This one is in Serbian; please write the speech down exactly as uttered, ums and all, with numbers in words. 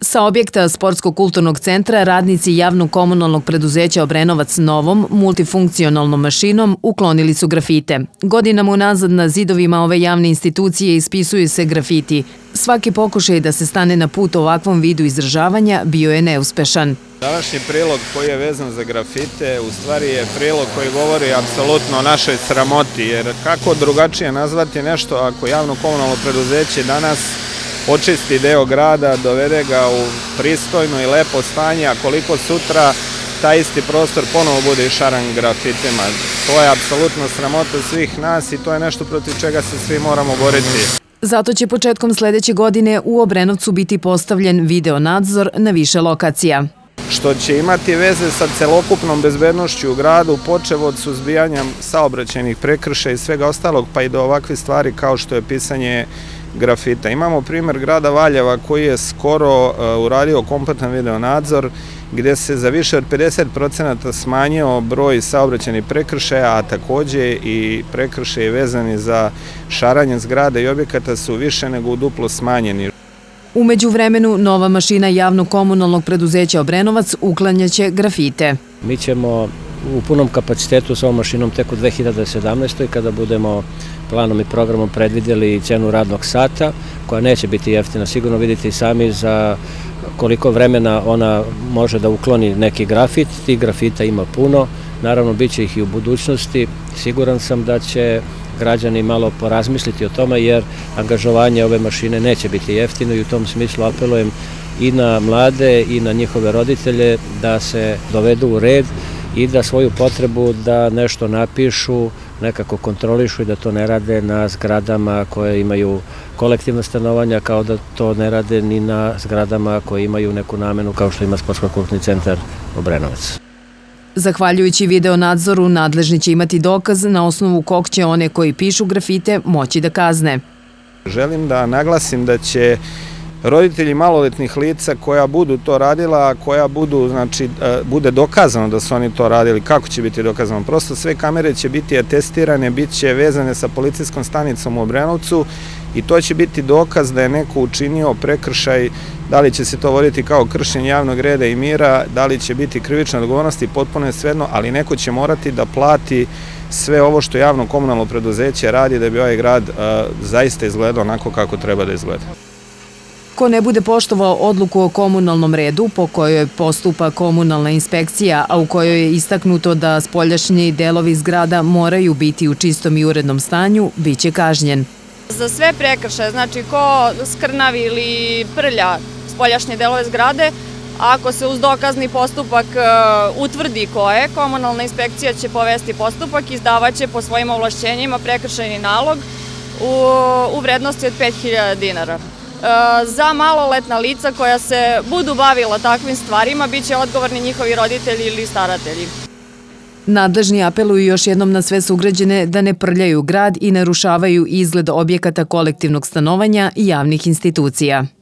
Sa objekta Sportsko-kulturnog centra radnici javnog komunalnog preduzeća Obrenovac novom multifunkcionalnom mašinom uklonili su grafite. Godinama unazad na zidovima ove javne institucije ispisuju se grafiti. Svaki pokušaj da se stane na put ovakvom vidu izražavanja bio je neuspešan. Današnji prilog koji je vezan za grafite u stvari je prilog koji govori apsolutno o našoj sramoti, jer kako drugačije nazvati nešto ako javno komunalno preduzeće danas očisti deo grada, dovede ga u pristojno i lepo stanje, a koliko sutra taj isti prostor ponovo bude šaran grafitima. To je apsolutno sramota svih nas i to je nešto protiv čega se svi moramo boriti. Zato će početkom sledeće godine u Obrenovcu biti postavljen video nadzor na više lokacija. Što će imati veze sa celokupnom bezbednošću u gradu, počev od suzbijanja saobraćajnih prekršaja i svega ostalog, pa i do ovakve stvari kao što je pisanje grafita. Imamo primjer grada Valjeva koji je skoro uradio kompletan video nadzor gde se za više od pedeset procenata smanjio broj saobraćajnih prekršaja, a takođe i prekršaji vezani za šaranje zgrada i objekata su više nego u duplo smanjeni. U međuvremenu, nova mašina javnog komunalnog preduzeća Obrenovac uklanjaće grafite. Mi ćemo u punom kapacitetu s ovom mašinom tek u dve hiljade sedamnaestoj. kada budemo planom i programom predvidjeli cenu radnog sata, koja neće biti jeftina. Sigurno vidite i sami za koliko vremena ona može da ukloni neki grafit. Tih grafita ima puno, naravno bit će ih i u budućnosti. Siguran sam da će građani malo porazmisliti o tome, jer angažovanje ove mašine neće biti jeftino i u tom smislu apelujem i na mlade i na njihove roditelje da se dovedu u red i da svoju potrebu da nešto napišu nekako kontrolišu i da to ne rade na zgradama koje imaju kolektivno stanovanja, kao da to ne rade ni na zgradama koje imaju neku namenu kao što ima Sportsko-kulturni centar Obrenovac. Zahvaljujući video nadzoru, nadležni će imati dokaz na osnovu kog će one koji pišu grafite moći da kazne. Želim da naglasim da će roditelji maloletnih lica koja budu to radila, koja budu, znači, bude dokazano da su oni to radili. Kako će biti dokazano? Prosto sve kamere će biti atestirane, bit će vezane sa policijskom stanicom u Obrenovcu i to će biti dokaz da je neko učinio prekršaj. Da li će se to voditi kao kršenje javnog reda i mira, da li će biti krivična odgovornost, potpuno je svejedno, ali neko će morati da plati sve ovo što javno komunalno preduzeće radi da bi ovaj grad zaista izgledao onako kako treba da izgleda. Ko ne bude poštovao odluku o komunalnom redu po kojoj postupa komunalna inspekcija, a u kojoj je istaknuto da spoljašnji delovi zgrada moraju biti u čistom i urednom stanju, bit će kažnjen. Za sve prekršaje, znači ko skrnavi ili prlja spoljašnje delove zgrade, ako se uz dokazni postupak utvrdi ko je, komunalna inspekcija će povesti postupak i izdavaće po svojim ovlašćenjima prekršajni nalog u vrednosti od pet hiljada dinara. Za maloletna lica koja se budu bavila takvim stvarima biće odgovorni njihovi roditelji ili staratelji. Nadležni apeluju još jednom na sve sugrađane da ne prljaju grad i narušavaju izgled objekata kolektivnog stanovanja i javnih institucija.